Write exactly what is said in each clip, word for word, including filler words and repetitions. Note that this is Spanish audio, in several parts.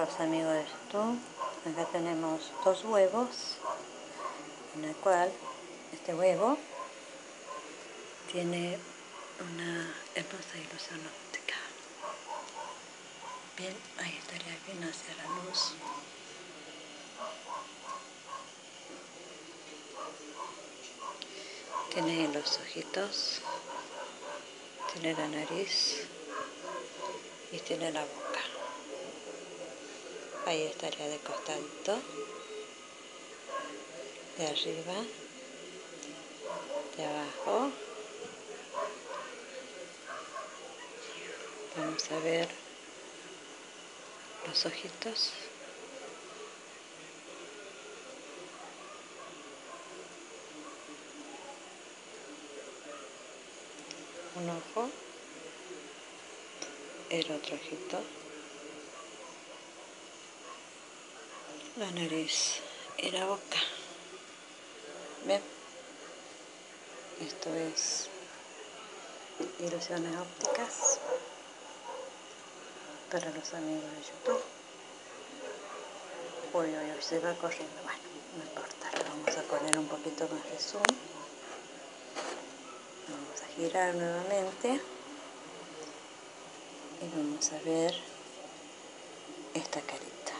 los amigos de YouTube. Acá tenemos dos huevos, en el cual este huevo tiene una hermosa ilusión óptica. Bien, ahí estaría bien hacia la luz. Tiene los ojitos, tiene la nariz y tiene la boca. Ahí estaría de costadito, de arriba, de abajo. Vamos a ver los ojitos. Un ojo, el otro ojito, la nariz y la boca. Bien, esto es ilusiones ópticas para los amigos de YouTube. Uy, uy, uy, se va corriendo. Bueno, no importa, le vamos a poner un poquito más de zoom. Vamos a girar nuevamente y vamos a ver esta carita.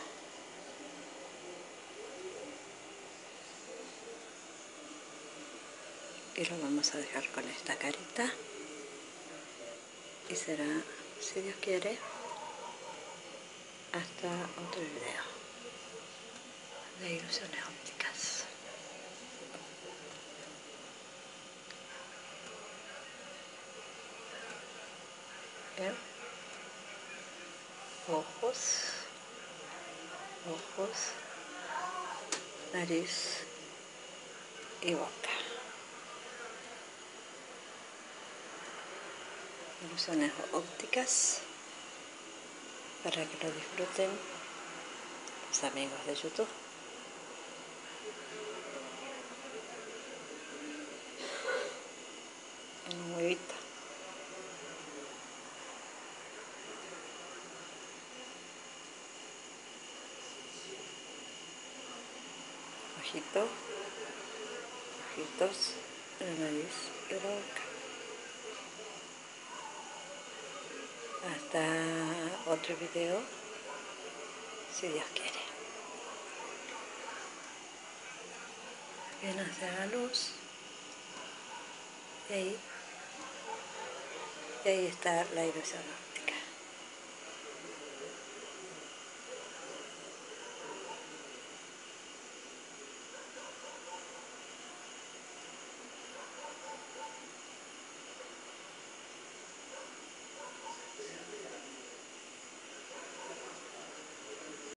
Y lo vamos a dejar con esta carita. Y será, si Dios quiere, hasta otro video de ilusiones ópticas. Bien. Ojos, ojos, nariz y boca. Ilusiones ópticas para que lo disfruten los amigos de YouTube. Un huevito. Ojito, ojitos, la nariz y la boca. Hasta otro video, si Dios quiere. Bien hacia la luz. Y ahí, y ahí está la ilusión.